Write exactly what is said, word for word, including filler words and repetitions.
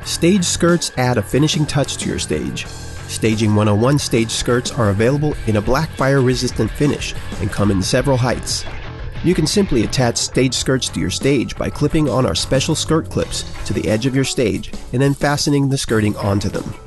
Stage skirts add a finishing touch to your stage. Staging one oh one stage skirts are available in a black fire-resistant finish and come in several heights. You can simply attach stage skirts to your stage by clipping on our special skirt clips to the edge of your stage and then fastening the skirting onto them.